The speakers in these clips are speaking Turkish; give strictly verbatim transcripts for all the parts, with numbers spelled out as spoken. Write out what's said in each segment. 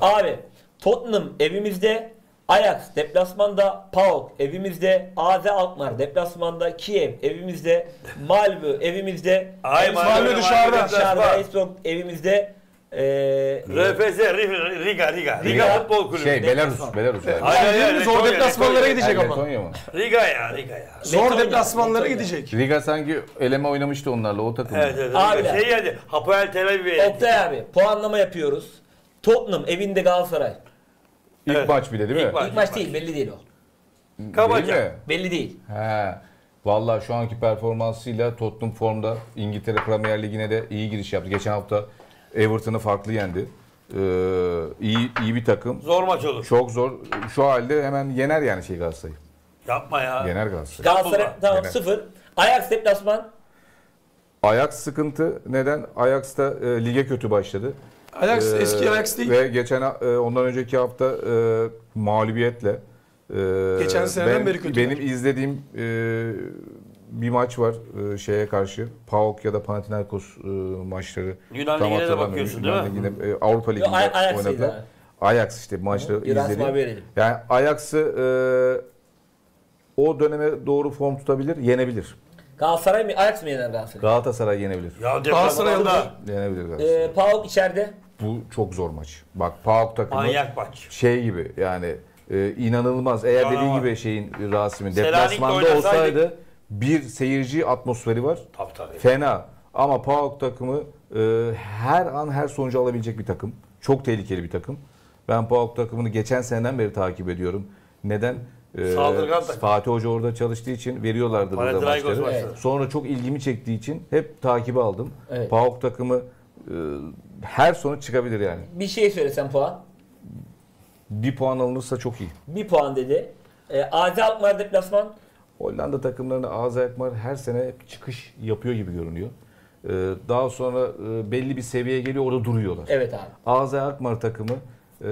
Abi Tottenham evimizde, Ajax deplasmanda, PAOK evimizde, A Z Alkmaar deplasmanda, Kiev evimizde, Malmö evimizde, Ay, Malmö dışarıda. dışarıda, Esbjerg evimizde. Ee, R F S Riga Riga. Riga, Riga Futbol Kulübü. Şey Belarus, Belarus. Yani. Hayır, hayır, hayır, Zor Letonya, deplasmanlara Letonya. gidecek ama. Letonya mı? Riga ya Riga ya. Zor Letonya, deplasmanlara Letonya. gidecek. Riga sanki eleme oynamıştı onlarla o takım. Evet evet. Abiler. Şey geldi. Hapoel Tel Aviv'e. Oktay abi puanlama yapıyoruz. Tottenham evinde Galatasaray. İlk Evet. maç bile değil mi? İlk maç. İlk maç değil, belli değil o. Kabaca. Değil mi? Belli değil. He. Vallahi şu anki performansıyla Tottenham formda İngiltere Premier Ligi'ne de iyi giriş yaptı. Geçen hafta Everton'ı farklı yendi. Ee, iyi iyi bir takım. Zor maç olur. Çok zor. Şu halde hemen yener yani şey Galatasaray. Yapma ya. Yener Galatasaray. Galatasaray tamam Gene. sıfır. Ajax deplasman. Ajax sıkıntı. Neden? Ajax da e, lige kötü başladı. Ajax Ee, eski Ajax değil. Ve geçen e, ondan önceki hafta e, mağlubiyetle e, Geçen seneden ben- beri kötü. Benim izlediğim e, bir maç var e, şeye karşı. PAOK ya da Panathinaikos e, maçları. Yunan Tam Ligi'ne de hatırlamıyorum. bakıyorsun değil Yunan mi? Ligi'ne, e, Avrupa Yo, Ligi'nde Ay- Ajax'ıydı oynadılar. abi. Ajax işte maçları Bir Rasim izledim. abi verelim. Yani Ajax'ı e, o döneme doğru form tutabilir, yenebilir. Galatasaray mı? Ajax mı yener Galatasaray? Galatasaray yenebilir. Ya Galatasaray deplasmanda Yenebilir Galatasaray. Ee, PAOK içeride. Bu çok zor maç. Bak PAOK takımı manyak maç. şey gibi yani e, inanılmaz. Eğer Canavar. dediği gibi şeyin Rasim'in Selanik'te deplasmanda oynasaydık- olsaydı bir seyirci atmosferi var. Tabii tabii. Fena. Ama PAOK takımı e, her an her sonucu alabilecek bir takım. Çok tehlikeli bir takım. Ben PAOK takımını geçen seneden beri takip ediyorum. Neden? E, Saldırgan takım. Fatih Hoca orada çalıştığı için veriyorlardı burada Panathinaikos maçları. maçları. Evet. Sonra çok ilgimi çektiği için hep takibe aldım. Evet. PAOK takımı e, her sonuç çıkabilir yani. Bir şey söylesen puan. Bir puan alınırsa çok iyi. Bir puan dedi. Ee, A Z Alkmaar deplasman. Hollanda takımlarına A Z Alkmaar her sene hep çıkış yapıyor gibi görünüyor. Ee, daha sonra e, belli bir seviyeye geliyor, orada duruyorlar. Evet abi. A Z Alkmaar takımı e,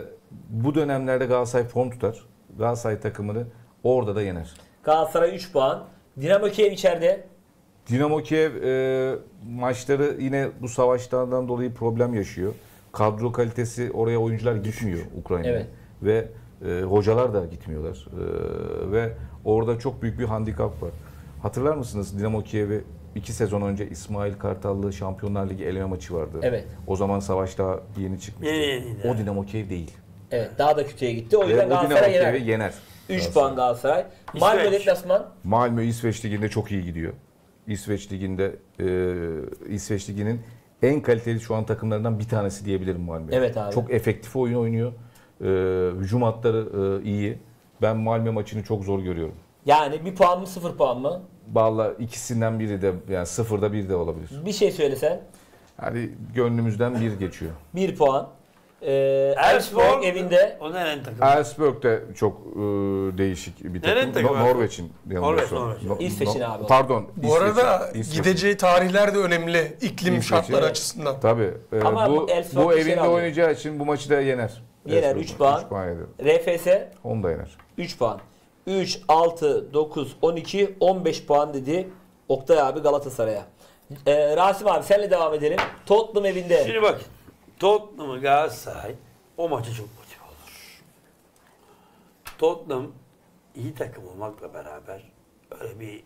bu dönemlerde Galatasaray form tutar. Galatasaray takımını orada da yener. Galatasaray üç puan. Dinamo Kiev içeride. Dinamo Kiev e, maçları yine bu savaşlardan dolayı problem yaşıyor. Kadro kalitesi oraya oyuncular gitmiyor Ukrayna'ya. Evet. Ve e, hocalar da gitmiyorlar. E, ve orada çok büyük bir handikap var. Hatırlar mısınız Dinamo Kiev'i iki sezon önce İsmail Kartallı Şampiyonlar Ligi eleme maçı vardı. Evet. O zaman savaş daha yeni çıkmıştı. Yeni yeniydi. O Dinamo Kiev değil. Evet daha da kötüye gitti. O Ve yüzden o Dinamo Galatasaray yener. Kiev'i yener. üç puan Galatasaray. Malmö İsveç. deplasman. Malmö İsveç Ligi'nde çok iyi gidiyor. İsveç Ligi'nde e, İsveç Ligi'nin en kaliteli şu an takımlarından bir tanesi diyebilirim Malmö. Evet abi. Çok efektif oyun oynuyor. E, hücum hatları e, iyi. Ben Malmö maçını çok zor görüyorum. Yani bir puan mı sıfır puan mı? Vallahi ikisinden biri de yani sıfırda bir de olabilir. Bir şey söylesen. Yani gönlümüzden bir geçiyor. bir puan. Ee, Elfsborg Elfsborg evinde. O nerenin takımı? Elfsborg de çok e, değişik bir Nerenin takım. takımı No- Elfsborg? Norveç'in. Norveç, yanılmıyorsam. Norveç. No- İsveç'in no- abi o. Pardon. Bu arada İsveç'in. İsveç'in. gideceği tarihler de önemli iklim İsveç'in. şartları Evet. açısından. Tabii. E, Ama bu Elfsborg bu bir şey evinde alıyor. oynayacağı için bu maçı da yener. Yener, Elfsborg. üç puan. üç puan yener. R F S Onu da yener. üç puan. üç, altı, dokuz, on iki, on beş puan dedi Oktay abi Galatasaray'a. Ee, Rasim abi senle devam edelim. Tottenham evinde. Şimdi bak. Tottenham'ı Galatasaray o maça çok motive olur. Tottenham iyi takım olmakla beraber öyle bir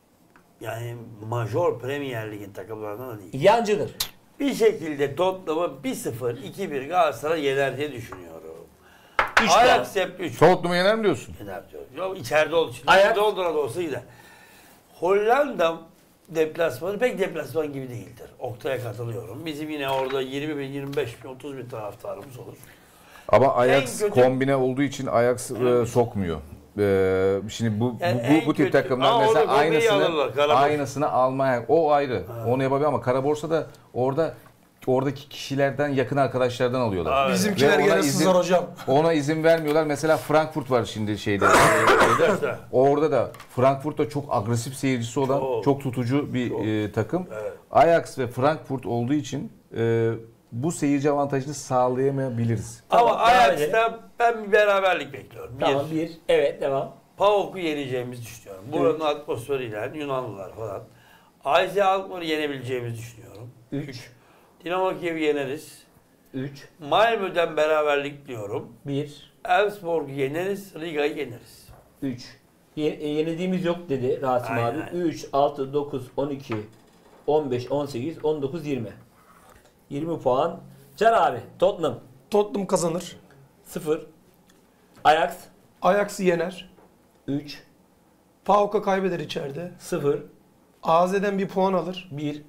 yani major Premier Lig'in takımlarından da değil. Yancıdır. Bir şekilde Tottenham'ı bir sıfır, iki bir Galatasaray yener diye düşünüyorum. üç puan. Ajax hep üç Tottenham'ı yener mi diyorsun? yener diyor. Yok içeride olduğu için. Ajax- İçeride olduğuna da olsa gider. Hollanda deplasmanı pek deplasman gibi değildir. Oktay'a katılıyorum. Bizim yine orada yirmi bin, yirmi beş bin, otuz bin taraftarımız olur. Ama Ajax kötü- kombine olduğu için Ajax e, sokmuyor. E, şimdi bu Yani bu, en bu tip kötü- takımlar Ama mesela orada kombiyi alırlar, aynısını Karaborsa. aynısını almaya o ayrı. Onu yapabiliyor ama Karaborsa da orada oradaki kişilerden yakın arkadaşlardan alıyorlar. Evet. Bizimkiler Ve ona gene izin- sızar hocam. Ona izin vermiyorlar. Mesela Frankfurt var şimdi şeyde. şeyde. İşte. Orada da Frankfurt'ta çok agresif seyircisi olan, Çok. çok tutucu bir Çok. e, takım. Evet. Ajax ve Frankfurt olduğu için e, bu seyirci avantajını sağlayamayabiliriz. Ama Tamam, devam Ajax'ta ben bir beraberlik bekliyorum. Tamam Bir, bir. Evet devam. PAOK'u yeneceğimizi düşünüyorum. Buranın atmosferiyle Yunanlılar falan. A Z Alkmaar'ı yenebileceğimizi düşünüyorum. üç. Dinamo Kiev'i yeneriz. üç, Malmö'den beraberlik diyorum. bir, Elfsborg'u yeneriz, Riga'yı yeneriz. üç. Ye- e, yenildiğimiz yok dedi Rasim Aynen, abi. aynen. üç, altı, dokuz, on iki, on beş, on sekiz, on dokuz, yirmi. yirmi puan. Can abi Tottenham Tottenham kazanır. sıfır. Ajax Ajax'ı yener. üç, PAOK'a kaybeder içeride. sıfır, A Z'den bir puan alır. bir,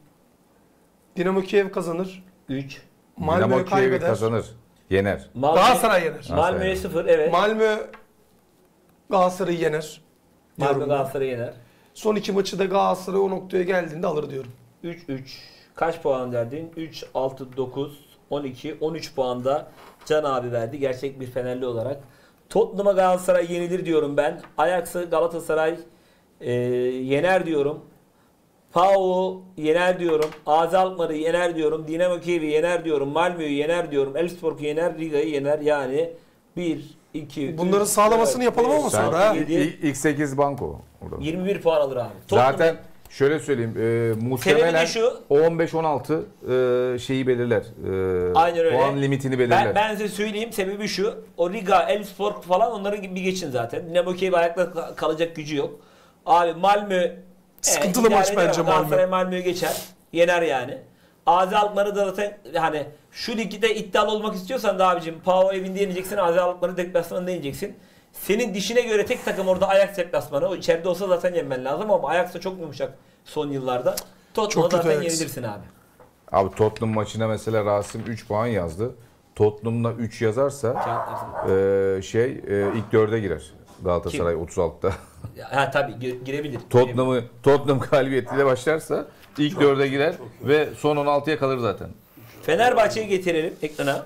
Dinamo Kiev kazanır. üç. Malmö Dinamo Kiev'i kaybeder. kazanır. Yener. Malmö- Galatasaray yener. Malmö'ye sıfır evet. Malmö Galatasaray'ı yener. Malmö diyorum ben. Galatasaray'ı yener. Son iki maçı da Galatasaray o noktaya geldiğinde alır diyorum. üç, üç. Kaç puan verdin? üç, altı, dokuz, on iki, on üç puanda Can abi verdi. Gerçek bir Fenerli olarak. Tottenham'a Galatasaray yenilir diyorum ben. Ajax'ı Galatasaray e, yener diyorum. PAOK'u yener diyorum. A Z Alkmaar'ı yener diyorum. Dinamo Kiev'i yener diyorum. Malmö'yü yener diyorum. Elfsborg'u yener. Riga'yı yener. Yani bir, iki, Bunların üç, sağlamasını dört, yapalım beş, ama Sen sonra ha. yedi, ilk, ilk sekiz banko. Orada. yirmi bir puan alır abi. Tottenham'ı- Zaten şöyle söyleyeyim. E, muhtemelen şu. o on beş on altı e, şeyi belirler. E, Aynen öyle. Puan limitini belirler. Ben, ben size söyleyeyim sebebi şu. O Riga, Elfsborg falan onları bir geçin zaten. Dinamo Kiev ayakta kalacak gücü yok. Abi Malmö Sıkıntılı idare maç eder bence ama Malmö. Galatasaray Malmö'yü geçer. Yener yani. A Z Alkmaar'ı da zaten hani şu ligde iddialı olmak istiyorsan da abicim PAOK evinde yeneceksin. A Z Alkmaar'ı deplasmanında yeneceksin. Senin dişine göre tek takım orada Ajax deplasmanı. O içeride olsa zaten yenmen lazım ama Ajax da çok yumuşak son yıllarda. Tottenham'a Çok kötü zaten Ajax. yenilirsin abi. Abi Tottenham maçına mesela Rasim üç puan yazdı. Tottenham'da üç yazarsa Kağıtlarsın. e, şey e, ilk dörde girer. Galatasaray otuz altıda. Ha tabii gi- girebilir. Tottenham'ı Tottenham galibiyetiyle başlarsa ilk dörde girer ve son on altıya kalır zaten. Fenerbahçe'yi getirelim ekrana.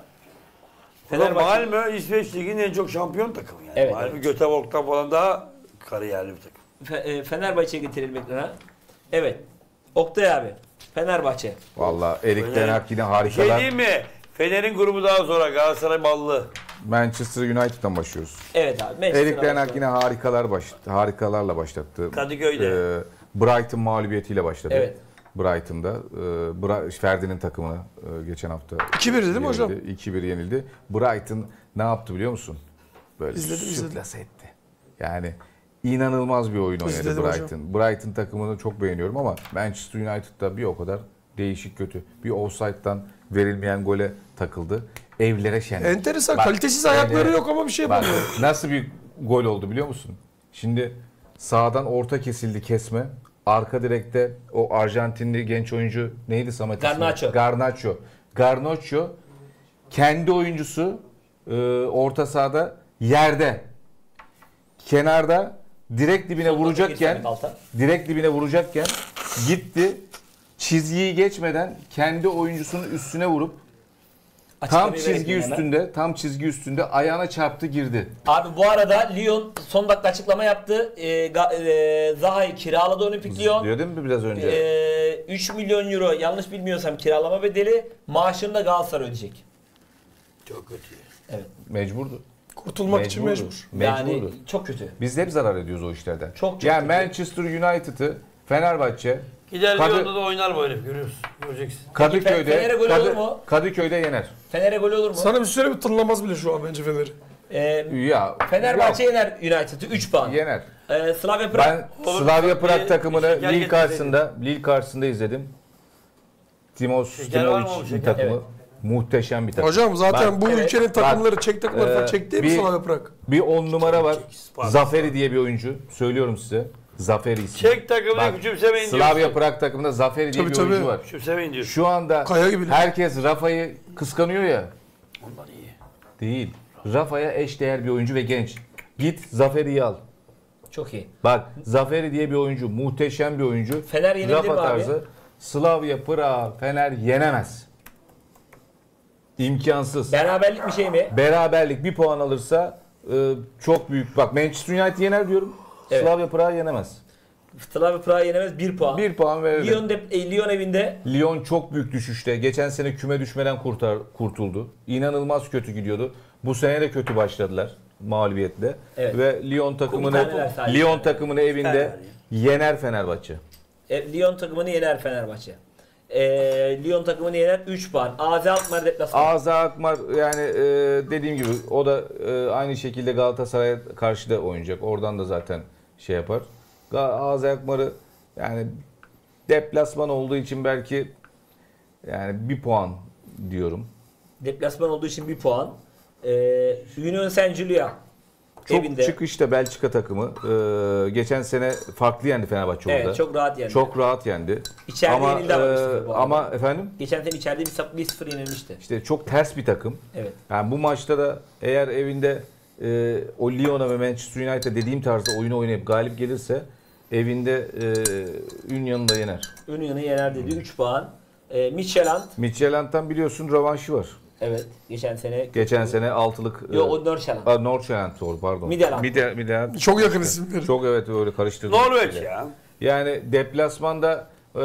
Fenerbahçe. Malmö İsveç Ligi'nin en çok şampiyon takımı yani. Evet, Malmö evet. Göteborg'dan falan daha kariyerli bir takım. Fe- e, Fenerbahçe'yi getirelim ekrana. Evet. Oktay abi. Fenerbahçe. Vallahi Erik Fener- Ten Hag yine Şey harikalar. diyeyim mi? Fener'in grubu daha zora. Galatasaray ballı. Manchester United'dan başlıyoruz. Evet abi. Manchester Erik Ten Hag Arsenal. yine harikalar baş, harikalarla başlattı. Kadıköy'de. Ee, Brighton mağlubiyetiyle başladı. Evet. Brighton'da. Ee, Bra- Ferdi'nin takımına e, geçen hafta iki bir değil mi hocam? yenildi. iki bir yenildi. Brighton ne yaptı biliyor musun? Böyle İzledim, izledim. sürklase etti. Yani inanılmaz bir oyun oynadı İzledim Brighton. hocam. Brighton takımını çok beğeniyorum ama Manchester United'da bir o kadar değişik kötü. Bir offside'dan verilmeyen gole takıldı. Evlere şenlik. Enteresan. Bak, Kalitesiz ayakları evlere- yok ama bir şey Bak, yapamıyor. nasıl bir gol oldu biliyor musun? Şimdi sağdan orta kesildi kesme. Arka direkte o Arjantinli genç oyuncu neydi Samet ismi? Garnacho. Garnacho. Garnacho kendi oyuncusu e, orta sahada yerde. Kenarda direkt dibine Solda vuracakken bir Altan. direkt dibine vuracakken gitti. Çizgiyi geçmeden kendi oyuncusunun üstüne vurup tam Açıklamayı çizgi verelim hemen. üstünde, tam çizgi üstünde ayağına çarptı girdi. Abi bu arada Lyon son dakika açıklama yaptı. E, Ga- e, Zaha'yı kiraladı Olimpik Lyon. Diyordun mu biraz önce? E, üç milyon euro yanlış bilmiyorsam kiralama bedeli. Maaşını da Galatasaray ödeyecek. Çok kötü. Evet. Mecburdu. Kurtulmak için Mecburdu. mecbur. Yani Mecburdu. çok kötü. Biz de hep zarar ediyoruz o işlerden. Çok, çok yani kötü. Manchester United'ı, Fenerbahçe, Gider Kadı- Lyon'da da oynar bu herif görüyorsun. Göreceksin. Kadıköy'de, Fener'e gol Kadı- olur mu? Kadıköy'de yener. Fener'e gol olur mu? Sana bir süre bir tınlamaz bile şu an bence Fener'i. E, Ya Fenerbahçe yok, yener United'ı üç puan. yener. E, Slavia Prag. Ben Olur, Slavia Prag bir- takımını bir şeker Lille getirseydin. karşısında, Lille karşısında izledim. Timos Şeker var mı oğlum, Timovic'in şeker? takımı Evet. muhteşem bir takım. Hocam zaten Bak, bu evet. ülkenin takımları Bak, Çek takımları e, falan çek değil mi bir- Slavia Prag? Bir on numara var. Sparta. Zaferi diye bir oyuncu. Söylüyorum size. Zaferi ismi. Çek takımını Bak, küçümsemeyin Slavia diyorsun. Prag takımında Zaferi diye Tabii, bir tabii. oyuncu var. Küçümsemeyin diyorsun. Şu anda Kaya gibi. herkes Rafa'yı kıskanıyor ya. Ondan iyi. Değil. Rafa'ya eşdeğer bir oyuncu ve genç. Git Zaferi'yi al. Çok iyi. Bak Zaferi diye bir oyuncu. Muhteşem bir oyuncu. Fener yenebilir Rafa mi abi? tarzı. Slavia Prag Fener yenemez. İmkansız. Beraberlik bir şey mi? Beraberlik bir puan alırsa e, çok büyük. Bak Manchester United yener diyorum. Evet. Slavia Prag yenemez. Slavia Prag yenemez bir puan. Bir puan verelim. Lyon, de, e, Lyon evinde Lyon çok büyük düşüşte. Geçen sene küme düşmeden kurtar, kurtuldu. İnanılmaz kötü gidiyordu. Bu sene de kötü başladılar mağlubiyetle. Evet. Ve Lyon takımını taneler sadece. Lyon takımını evinde Taneler yener Fenerbahçe. e, Lyon takımını yener Fenerbahçe. e, Lyon takımını yener üç puan. A Z Alkmaar deplasman. A Z Alkmaar yani e, dediğim gibi o da e, aynı şekilde Galatasaray'a karşı da oynayacak. Oradan da zaten şey yapar. A Z Alkmaar'ı yani deplasman olduğu için belki yani bir puan diyorum. Deplasman olduğu için bir puan. E, Union Saint-Gilloise Çok evinde. çıkışta Belçika takımı. Ee, geçen sene farklı yendi Fenerbahçe orada. Evet, çok rahat yendi. Çok rahat yendi. İçeride ama yenildi ama e, bir sıfır bu arada. ama efendim Geçen sene içeride bir sıfır yenilmişti. işte çok ters bir takım. Evet. Yani bu maçta da eğer evinde e, o Lyon'a ve Manchester United dediğim tarzda oyunu oynayıp galip gelirse evinde e, Union'u da yener. Union'u yener dedi üç puan. E, Midtjylland. Midtjylland'dan biliyorsun rövanşı var. Evet. Geçen sene. Geçen sene altılık. Yo o Nordsjælland. e, Nordsjælland doğru pardon. Midtjylland. Mide, Midtjylland. Çok yakın isimler. Çok evet öyle karıştırdım. Norveç ya. Yani deplasmanda e,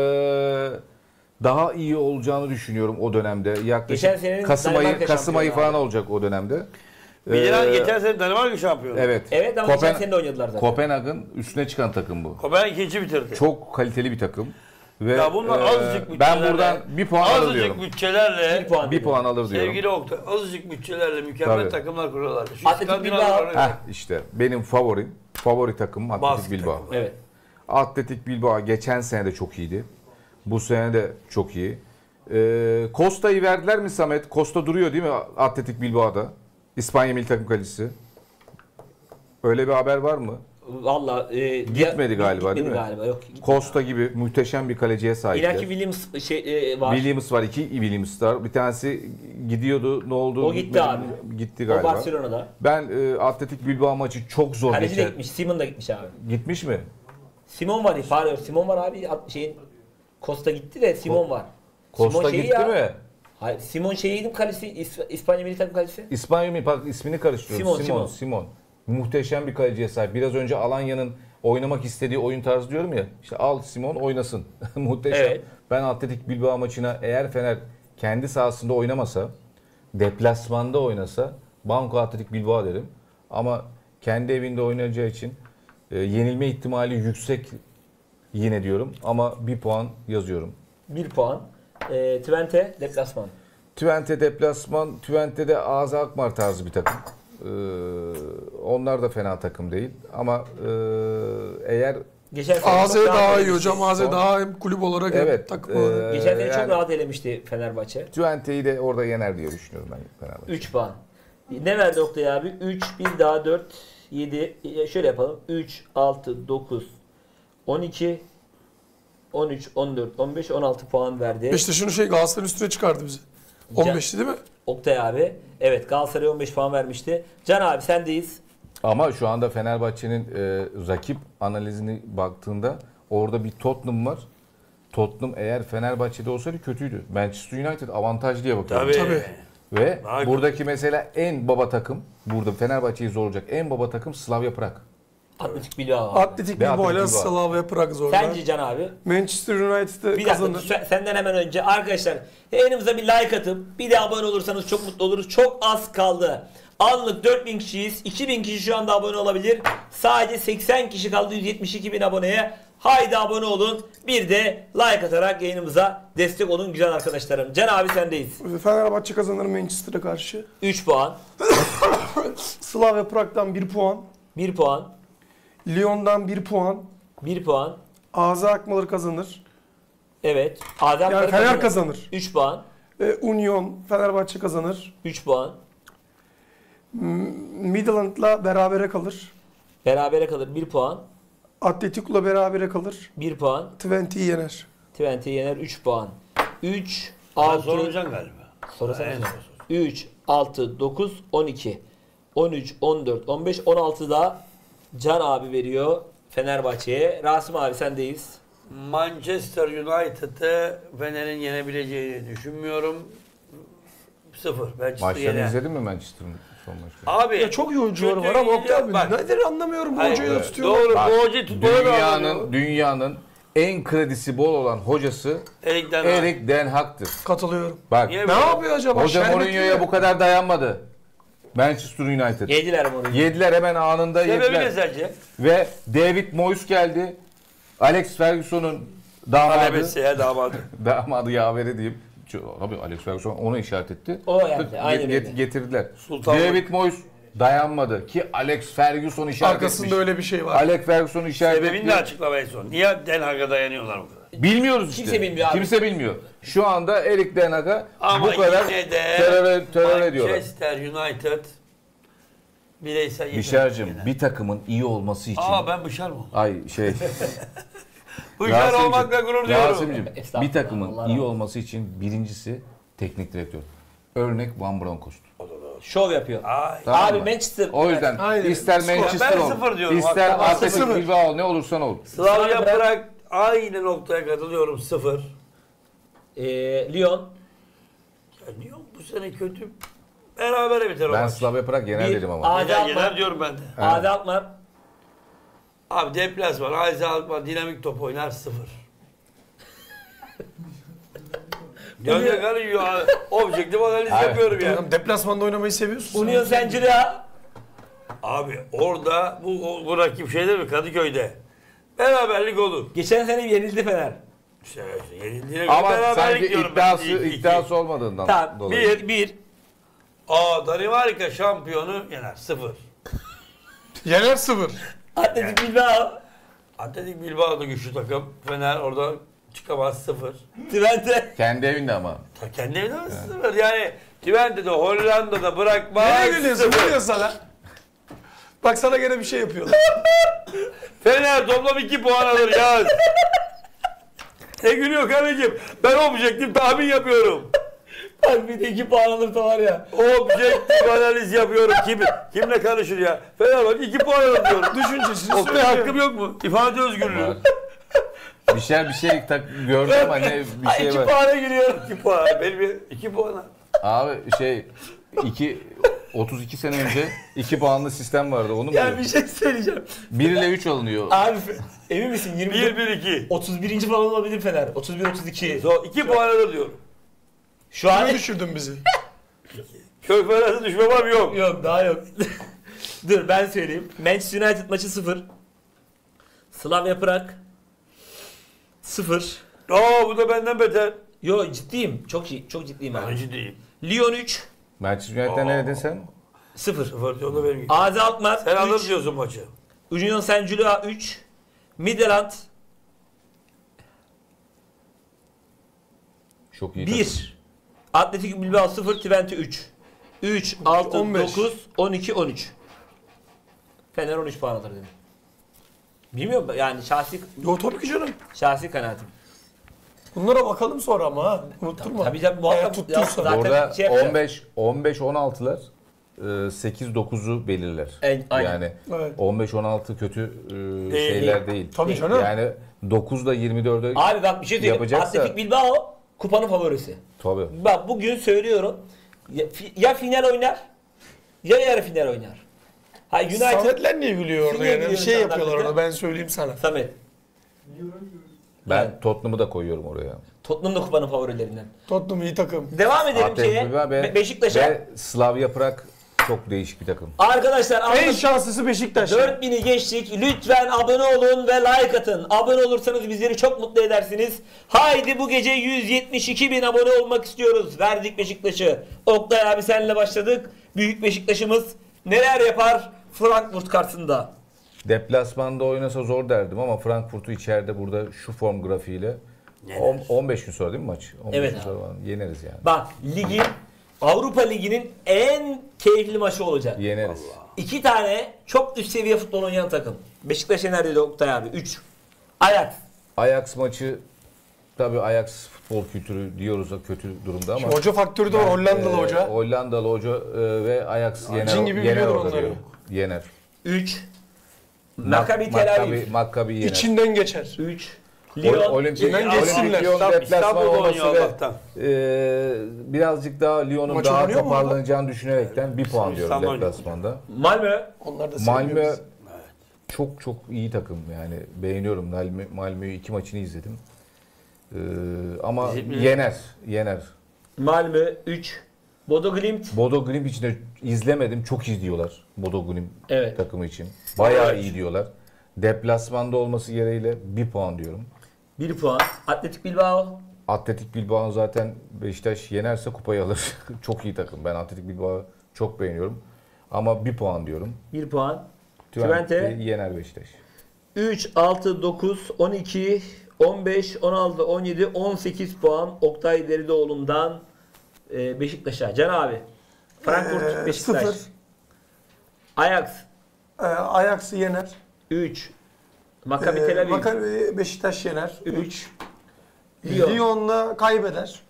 daha iyi olacağını düşünüyorum o dönemde. Geçen Yaklaşık senenin Kasım ayı Danimarka Kasım ayı şampiyonu falan abi. olacak o dönemde. Midtjylland Ee, geçen sene Danimarka şampiyonu. Evet. Evet ama geçen Kopen- sene de oynadılar zaten. Kopenhag'ın üstüne çıkan takım bu. Kopenhag ikinci bitirdi. Çok kaliteli bir takım. Ve Ya bunlar e, azıcık bütçelerle, ben buradan bir puan alır azıcık diyorum. bütçelerle Bir puan. Bir dedi. puan alır diyorum. sevgili Oktay, azıcık bütçelerle mükemmel Tabii. takımlar kuruyorlar. Şu Atletik İskandinavlar Bilbao. öyle. Heh işte benim favorim, favori takımım Atletik Basket Bilbao. takımı. Evet. Atletik Bilbao geçen sene de çok iyiydi. Bu sene de çok iyi. Ee, Costa'yı verdiler mi Samet? Costa duruyor değil mi Atletik Bilbao'da? İspanya milli takım kalecisi. Öyle bir haber var mı? Valla e, Gitmedi ya- galiba, gitmedi değil mi? galiba. Yok. gitmedi. Costa gibi muhteşem bir kaleciye sahipler. İnaki Williams şey e, var. Williams var, iki Williams var. Bir tanesi gidiyordu, ne oldu? O gitti gitmedi abi. mi? Gitti O galiba. Barcelona'da. Ben e, Atletik Bilbao maçı çok zor Kaleci de geçer. gitmiş. Simon da gitmiş abi. Gitmiş mi? Simon var. Pardon. Simon var abi. At- Şeyin Costa gitti de Simon var. Costa Simon şeyi gitti ya. mi? Hayır, Simon şeyiydi kalesi İsp- İspanya milli takım kalesi. İspanya mı? Bak ismini karıştırıyorum. Simon, Simon, Simon. Simon. Muhteşem bir kaleciye sahip. Biraz önce Alanya'nın oynamak istediği oyun tarzı diyorum ya. İşte al Simon oynasın. Muhteşem. Evet. Ben Atletik Bilbao maçına eğer Fener kendi sahasında oynamasa, deplasmanda oynasa Banco Atletik Bilbao derim. Ama kendi evinde oynayacağı için e, yenilme ihtimali yüksek yine diyorum. Ama bir puan yazıyorum. bir puan. E, Twente deplasman. Twente deplasman. Twente'de A Z Alkmaar tarzı bir takım. Ee, onlar da fena takım değil. Ama e, eğer Geçen sene A Z çok rahat daha iyi elemişti. hocam. A Z Son- daha hem kulüp olarak hem Evet, takım e, olarak. Geçen sene çok yani- rahat elemişti Fenerbahçe. Twente'yi de orada yener diye düşünüyorum ben Fenerbahçe. üç puan. Ne verdi Oktay abi? üç, bir daha dört, yedi. E, Şöyle yapalım. üç, altı, dokuz, on iki, on üç, on dört, on beş, on altı puan verdi. Beşiktaş'ın şey Galatasaray'ın üstüne çıkardı bizi. on beşti değil mi? Oktay abi. Evet, Galatasaray'a on beş puan vermişti. Can abi sendeyiz. Ama şu anda Fenerbahçe'nin e, rakip analizini baktığında orada bir Tottenham var. Tottenham eğer Fenerbahçe'de olsaydı kötüydü. Manchester United avantajlı diye bakıyorum. Tabii. Tabii. Ve Daha buradaki mesela en baba takım, burada Fenerbahçe'yi zorlayacak en baba takım Slavia Prag. Atletik Bilbao abi. Atletik Ve Bilbao ile Atletik Bilbao. Slavia Prag zorlar. Sence Can abi? Manchester United'ı Bir dakika kazanır. sen- senden hemen önce arkadaşlar yayınımıza bir like atıp bir de abone olursanız çok mutlu oluruz. Çok az kaldı. Anlık dört bin kişiyiz. iki bin kişi şu anda abone olabilir. Sadece seksen kişi kaldı yüz yetmiş iki bin aboneye. Haydi abone olun. Bir de like atarak yayınımıza destek olun güzel arkadaşlarım. Can abi sendeyiz. Fenerbahçe kazanır Manchester'a karşı. üç puan, Slavia Prag'dan bir puan. bir puan, Lyon'dan bir puan. bir puan. A Z Alkmaar kazanır. Evet. Adem Yani Fener kazanır. üç puan, E, Union Fenerbahçe kazanır. üç puan. Midland'la berabere kalır. Berabere kalır bir puan, Atletico'la berabere kalır. bir puan. Twente'yi yener. Twente yener üç puan. üç, Bana altı, sormayacaksın galiba. Sorasana. En son. üç, altı, dokuz, on iki, on üç, on dört, on beş, on altı da Can abi veriyor Fenerbahçe'ye. Rasim abi sendeyiz. Manchester United'ı Fener'in yenebileceğini düşünmüyorum. Sıfır. Manchester Maçlarını yener. izledin mi Manchester'ın son maçlarını? Abi. Ya çok iyi oyuncuları kötü var ama oyuncu- Oktay abi bak, nedir anlamıyorum bu Hayır, hocayı da evet. tutuyorlar. Doğru. Bak, Bu hocayı tutmaya da Dünyanın, dünyanın en kredisi bol olan hocası Erik Ten Hag. Erik Den Hag'tır. Katılıyorum. Bak, Niye Ne böyle? yapıyor acaba? Hoca Şerbetli Mourinho'ya mi? bu kadar dayanmadı. Manchester United. Yediler mi onu? Yediler hemen anında Sebebi ne yediler. sence? Ve David Moyes geldi. Alex Ferguson'un Damadı, Talebesi ya damadı. damadı yaveri diyeyim. Ço- Tabii Alex Ferguson onu işaret etti. O yani, Tık, aynen get- öyle. getirdiler. Sultanlık. David Moyes dayanmadı ki Alex Ferguson işaret Arkasında etmiş. öyle bir şey var. Alex Ferguson işaret Sebebini de etmiş. açıklama en son. Niye Den Hag'a dayanıyorlar bu kadar? Bilmiyoruz işte. Kimse bilmiyor abi. Kimse bilmiyor. Şu anda Erik Ten Hag'a Ama bu kadar yine de terör, terör ediyorlar. Manchester United bireysel yetenek. Bişar'cığım gene. bir takımın iyi olması için... Aa ben Bışar mı? Ay şey... Bışar Rasim'cim, olmakla gurur duyuyorum. Rasim'cim, Estağfurullah, bir takımın Allah iyi razı olması için birincisi teknik direktör. Örnek Van Bronckhorst. Şov yapıyor. Ay. Tamam Abi mı? Manchester. O yüzden Aynen. ister Skor. Manchester Ben ol, sıfır diyorum. ister Hatta Atletico sıfır. Bilbao ol, ne olursan ol. Slavia Slavia Prag aynı noktaya katılıyorum sıfır. Ee, Lyon. Ya Lyon bu sene kötü. Berabere biter o Ben maç. Slavia Prag yener Bir- dedim ama. Aa, Yener, Adem yener var. diyorum ben de. Adi Alkmaar. Abi deplasman, Ayza Alkmaar dinamik top oynar sıfır. Gönlü karıyor. Objektif analiz Hayır. yapıyorum ya. Tamam, deplasmanda oynamayı seviyorsun. Union Saint-Gilloise. Abi orada bu, o- bu rakip şeyde mi Kadıköy'de? Beraberlik olur. Geçen sene yenildi Fener. İşte yenildiğine göre Ama beraberlik sanki diyorum iddiası, ben. İki, iki. iddiası olmadığından Tamam. dolayı. Bir, bir. Aa Danimarka şampiyonu yener sıfır. Yener sıfır. Atletik Bilbao. Atletik Bilbao da güçlü takım. Fener orada çıkamaz sıfır. Twente. Kendi evinde ama. Ta kendi evinde mi sıfır? Yani Twente'de Hollanda'da bırakmaz Neye gülüyorsun? sıfır. Gülüyor sana. Bak sana gene bir şey yapıyorlar. Fener toplam iki puan alır ya. Ne gülüyor kardeşim? Ben objektif tahmin yapıyorum. Bak bir de iki puan alırsa var ya. Objektif analiz yapıyorum. Kim, kimle karışır ya? Fener bak iki puan alır diyorum. Düşüncesini Oktay söylüyor. hakkım yok mu? İfade özgürlüğü. Var. Bir şey bir şey tak, gördüm hani bir Ay, şey iki var. puana giriyorum. iki puan. Benim iki puan. Abi şey iki otuz iki sene önce iki puanlı sistem vardı onu mu Ya diyor? bir şey söyleyeceğim. bir ile üç alınıyor. Abi emin misin? yirmi bir bir iki. otuz birinci falan olabilir Fener. otuz bir otuz iki. So, iki puan alır diyorum. Şu an Kime düşürdün bizi? Köy Fener'de düşme var mı? Yok. yok, daha yok. Dur ben söyleyeyim. Manchester United maçı sıfır. Slavia Prag sıfır. Aa bu da benden beter. Yo ciddiyim. Çok iyi. Çok ciddiyim Ben abi. ciddiyim. Lyon üç Manchester United'e ne dedin sen? sıfır. Sıfır diyor da benim gibi. Azi Alkmaar Sen alır üç. diyorsun maçı. Union Saint-Gilloise üç. Midland Çok iyi takım. bir. Atletik Bilbao sıfır. Twente üç. üç, altı, on beş. dokuz, on iki, on üç. Fener on üç puan alır dedim. Bilmiyorum yani şahsi Yo tabii ki canım. şahsi kanaatim. Bunlara bakalım sonra ama ha. Unutturma. Tabii canım Eğer muhakkak tuttuysa. zaten Orada şey yapacağım. on beş on beş on altılar e, sekiz dokuzu belirler. En- aynen. Yani Evet. on beş on altı kötü e, Değil. şeyler değil. Tabii canım. Yani dokuzda yirmi dörde Abi bak bir şey söyleyeyim. Yapacaksa- Atletik Bilbao kupanın favorisi. tabii. Bak bugün söylüyorum. Ya, fi- ya final oynar ya yarı final oynar. Ha United Sametler niye gülüyor orada Niye yani? Bir gülüyor şey insanlar yapıyorlar bize? orada ben söyleyeyim sana. Samet. Ben Evet. Tottenham'ı da koyuyorum oraya. Tottenham da kupanın favorilerinden. Tottenham iyi takım. Devam edelim Atletik şeye. Bilbao Be- ve, Beşiktaş'a. ve Slavia Prag çok değişik bir takım. Arkadaşlar En anladım. şanslısı Beşiktaş. dört bini geçtik. Lütfen abone olun ve like atın. Abone olursanız bizleri çok mutlu edersiniz. Haydi bu gece yüz yetmiş iki bin abone olmak istiyoruz. Verdik Beşiktaş'ı. Oktay abi senle başladık. Büyük Beşiktaş'ımız neler yapar Frankfurt karşısında? Deplasmanda oynasa zor derdim ama Frankfurt'u içeride burada şu form grafiğiyle Yener. on- on beş gün sonra değil mi maç? on beş Evet gün abi. sonra falan yeneriz yani. Bak ligin Avrupa Ligi'nin en keyifli maçı olacak. Yeneriz. İki tane çok üst seviye futbol oynayan takım. Beşiktaş Yener dedi Oktay abi. üç. Ajax. Ajax maçı tabii Ajax futbol kültürü diyoruz da kötü durumda ama Hoca faktörü de var Hollandalı e, hoca. Hollandalı hoca e, ve Ajax Cin yener, gibi yener biliyordur orada onları. diyorum. Yener. üç. Mak- Maccabi Tel Aviv. Maccabi- Maccabi yener. İçinden geçer. üç. Ol- Lyon. Olimpik, İçinden Olimpik geçsinler. Lyon İstanbul- deplasman İstanbul'da olması oynuyor ve Allah'tan. e, birazcık daha Lyon'un Maç daha oynanıyor mu orada? toparlanacağını düşünerekten bir puan diyorum İstanbul oynuyor. deplasmanda. Malmö. Onlar da seviyor Malmö bizi. çok çok iyi takım yani beğeniyorum. Malmö, Malmö'yü iki maçını izledim. Ee, ama Bizim- yener, yener. Malmö üç. Bodo Glimt. Bodo Glimt için de izlemedim. Çok iyi diyorlar Bodo Glimt Evet. takımı için. Bayağı Evet. iyi diyorlar. Deplasmanda olması gereğiyle bir puan diyorum. bir puan. Atletik Bilbao. Atletik Bilbao zaten Beşiktaş yenerse kupayı alır. Çok iyi takım. Ben Atletik Bilbao'yu çok beğeniyorum. Ama bir puan diyorum. bir puan. Twente Twente. yener Beşiktaş. üç, altı, dokuz, on iki, on beş, on altı, on yedi, on sekiz puan Oktay Deridoğlu'ndan e, Beşiktaş'a. Can abi. Frankfurt, Ee, Beşiktaş. sıfır. Ajax Ee, Ajax'ı yener. üç. Maccabi Ee, Tel Aviv Maccabi Beşiktaş yener. üç. Lyon. Lyon'la kaybeder.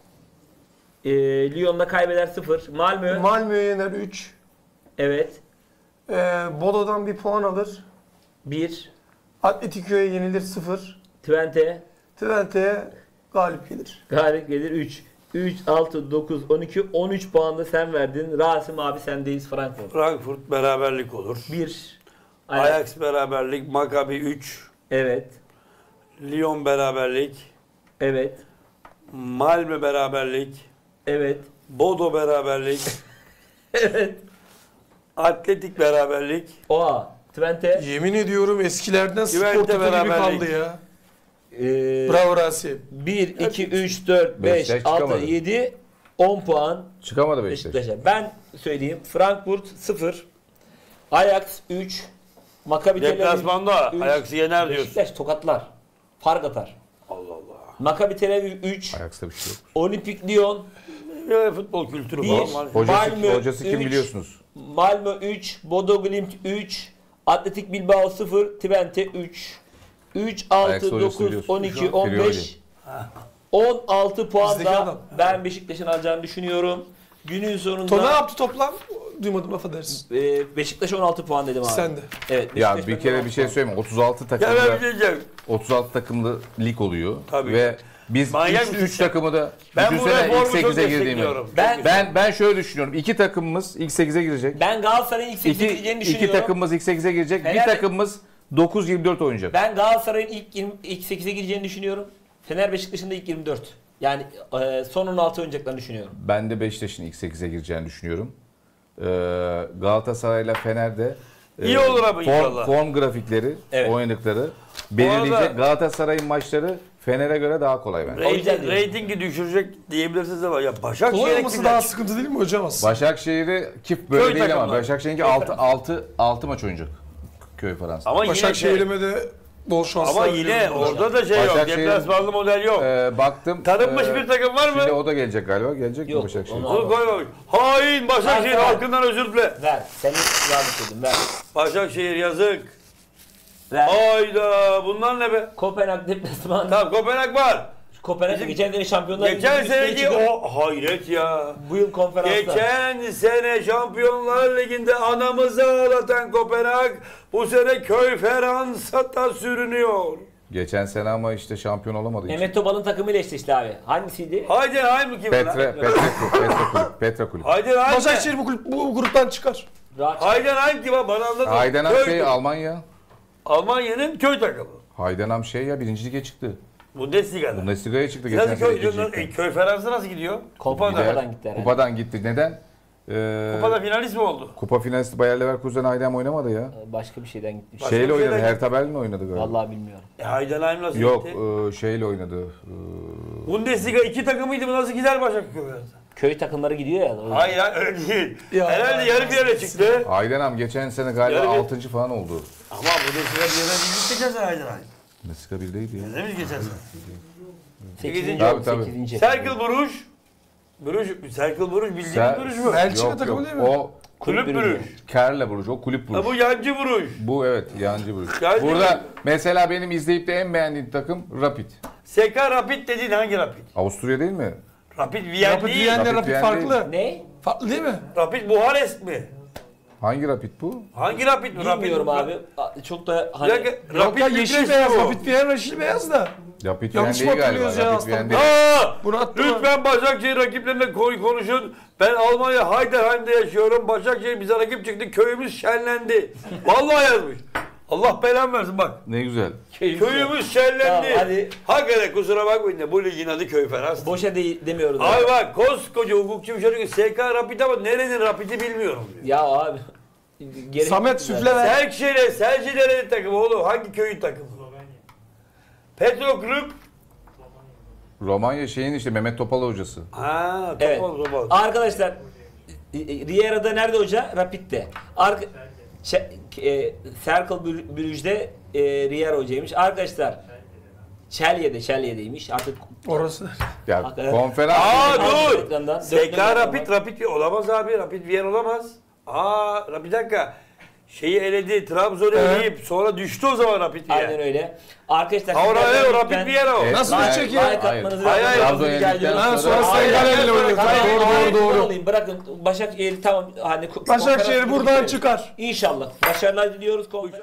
E, Lyon'da kaybeder sıfır. Malmö. Malmö yener üç. Evet. Ee, Bodo'dan bir puan alır. bir. Atletico'ya yenilir sıfır. Twente. Twente'ye galip gelir. Galip gelir üç. üç, altı, dokuz, on iki, on üç puanı sen verdin. Rasim abi sendeyiz Frankfurt. Frankfurt beraberlik olur. bir. Ajax beraberlik, Maccabi üç. Evet. Lyon beraberlik, Evet. Malmö beraberlik, Evet. Bodo beraberlik, Evet. Atletik beraberlik, Oha. Twente. Yemin ediyorum eskilerden spor Twente topu gibi beraberlik. kaldı ya. Ee, Bravo Rasim. bir, iki, üç, dört, beş, Beşiktaş altı, çıkamadı. yedi, on puan Çıkamadı Beşiktaş. Beşiktaş'a. Ben söyleyeyim. Frankfurt sıfır. Ajax üç. Maccabi Tel Aviv deplasmanda üç. Ajax'ı yener diyorsun. Beşiktaş tokatlar. Fark atar. Allah Allah. Maccabi Tel Aviv üç. Ajax'ta bir şey yok. Olimpik Lyon Ya futbol kültürü Bir. falan var. Hocası, Malmö hocası kim üç. biliyorsunuz? Malmö üç, Bodo Glimt üç, Atletik Bilbao sıfır, Twente üç. üç, Ajax altı, hocası dokuz, biliyorsun. on iki, Şu an on beş, on altı puan Bizdeki da adam. ben Beşiktaş'ın alacağını düşünüyorum. Günün sonunda To ne yaptı toplam? Duymadım affedersin. e, Beşiktaş on altı puan dedim abi. Sen de. Evet, Ya Beşiktaş bir benden kere on altı bir şey puan. söyleyeyim mi? otuz altı Ya ben takımda bir şey diyeceğim. otuz altı takımlı lig oluyor. Tabii. Ve biz Manyak üç mısın sen? takımı da Ben bu düşünsene ilk reformu çok sekize girdiğimi. destekliyorum. Ben- Ben ben şöyle düşünüyorum. İki takımımız ilk sekize girecek. Ben Galatasaray'ın ilk sekize İki, gireceğini iki düşünüyorum. takımımız ilk sekize girecek. Bir Fener- takımımız dokuz yirmi dört oynayacak. Ben Galatasaray'ın ilk yirmi, ilk sekize gireceğini düşünüyorum. Fener Beşiktaş'ın da ilk yirmi dört. Yani e, son on altı oynayacaklarını düşünüyorum. Ben de Beşiktaş'ın ilk sekize gireceğini düşünüyorum. Ee, Galatasaray'la Fener'de e, İyi olur abi form, inşallah. form grafikleri, Evet. oynadıkları belirleyecek. arada- Galatasaray'ın maçları Fener'e göre daha kolay bence. O yüzden Rating, diyorum. ratingi düşürecek diyebilirsiniz ama ya Kolay Başakşehir'e olması kimler daha çıktı? sıkıntı değil mi hocam aslında? Başakşehir'i ki böyle Köy değil ama takımları. Başakşehir'inki Köy altı takımları. altı altı maç oynayacak. Köy Fransa. Ama yine şey, Başakşehir'ime de bol şanslar ama yine diliyorum hocam. orada da şey yok. Başakşehir- Deplasmanlı model yok. Ee, baktım. Tanınmış e, bir takım var mı? Şimdi o da gelecek galiba. Gelecek Yok, mi Başakşehir? onu- Onu koymamış. Hain Başakşehir Ver, ver. halkından özür dile. Ver. Senin kulağını dedim ver. Başakşehir yazık. Ver. Hayda bunlar ne be? Kopenhag deplasman. Tamam Kopenhag var. Kopenhag Bizim- geçen sene Şampiyonlar Geçen Ligi'nin üstüne seneki çıkıp o hayret ya. bu yıl konferansta. Geçen sene Şampiyonlar Ligi'nde anamızı ağlatan Kopenhag bu sene köy Fransa'da sürünüyor. Geçen sene ama işte şampiyon olamadı. hiç. Mehmet Topal'ın takımıyla eşleşti abi. Hangisiydi? Heidenheim mi kim Petre, lan? Petre, Petre Kulüp. Petre Kulüp. Heidenheim Başakşehir ne? bu, kulüp, bu gruptan çıkar. Rahat. Heidenheim kim ha? Bana anlatın. Heidenheim Köy- şey Almanya. Almanya'nın köy takımı. Heidenheim şey ya birinci lige çıktı. Bundesliga'da. Bundesliga'ya çıktı geçen Nasıl sene köy, ikinci e, ligde. köy Fransa nasıl gidiyor? Kupada. Kupada. Kupadan gitti herhalde. Kupadan gitti. Neden? Ee, Kupada finalist mi oldu? Kupa finalisti Bayer Leverkusen Heidenheim oynamadı ya. Başka bir şeyden gitmiş. Başka Şeyle bir oynadı. şeyden Hertha Berlin oynadı galiba. Vallahi bilmiyorum. E, Heidenheim nasıl Yok, gitti? e, şeyle oynadı. E, Bundesliga iki takımıydı mı nasıl gider Başakköy? Köy takımları gidiyor ya. o- Hayır ya öyle değil. Ya. Herhalde yarı finale çıktı. Heidenheim geçen sene galiba Yani- altıncı falan oldu. Ama Bundesliga bir yerden biz geçen sene Heidenheim. Bundesliga birdeydi ya. Ne biz geçen sene? Sekizinci Tabii, oldu, tabii. sekizinci. Cercle Bruges. Bruges, Cercle Bruges bildiğimiz Ser- Bruges mu? Belçika Yok, takımı yok. değil mi? O Kulüp Bruges. Kerle Bruges, o kulüp Ha, Bruges. bu yancı Bruges. Bu evet, yancı Bruges. Yancı Burada Bruges. mesela benim izleyip de en beğendiğim takım Rapid. S K Rapid dediğin hangi Rapid? Avusturya değil mi? Rapid Viyen Rapid değil. Viyen'le Rapid Rapid Viyen farklı. Ne? Farklı değil mi? Rapid Buharest mi? Hangi Rapid bu? Hangi Rapid mi? Bilmiyorum Rapid, abi. A- Çok da Bir hani dakika, Yok Rapid ya yeşil Bükreş beyaz. mi bu? Rapid Viyen yeşil beyaz da. Rapid Viyen Yanlış mı değil galiba. hatırlıyoruz ya Rapid Viyen aslanım? değil. Aa! Bunu attı mı? Lütfen Başakşehir rakiplerine koy konuşun. Ben Almanya Heidenheim'de yaşıyorum. Başakşehir bize rakip çıktı. Köyümüz şenlendi. Vallahi yazmış. Allah belamı versin bak. Ne güzel. Köyümüz şenlendi. Tamam, hadi. Hakikaten kusura bakmayın da bu ligin adı köy Feras. boşa değil demiyoruz. Abi abi. bak koskoca hukukçu bir çocuk S K Rapid ama nerenin Rapid'i bilmiyorum diyor. Ya abi. Gerek Samet yok süfle ver. Selçuk'e, Selçuk'e takımı oğlum hangi köyün takımı? Petrogrup. Romanya şeyin işte Mehmet Topal hocası. Ha, Evet. Topal Topal. Arkadaşlar Riera'da nerede hoca? Rapid'de. Arka, Ç- e, Cercle Brü- Brugge'de e, Riera hocaymış. Arkadaşlar Chelsea'de, Chelsea'deymiş. Artık Orası. Ya Hakikaten. konferans Aa Dur. dur. Ekrandan S K döndüm Rapid, Rapid olamaz abi. Rapid Viyen olamaz. Aa bir dakika. Şeyi eledi, Trabzon'u Evet. eleyip sonra düştü o zaman Rapid Viyen. aynen öyle. Arkadaşlar Orada sizlerden öyle o lütfen Rapid Viyen o. Evet. Nasıl Hayır, bir çekim? like hayır. atmanızı Hayır, hayır. Trabzon'u rica Trabzon ediyorum. Ha, sonra Hayır, Senegal'le hayır, oynuyor. hayır, Doğru Hayır, doğru kurban doğru. olayım. Bırakın Başakşehir tamam hani Başakşehir konferans buradan gibi. çıkar. İnşallah. Başarılar diliyoruz. Konferans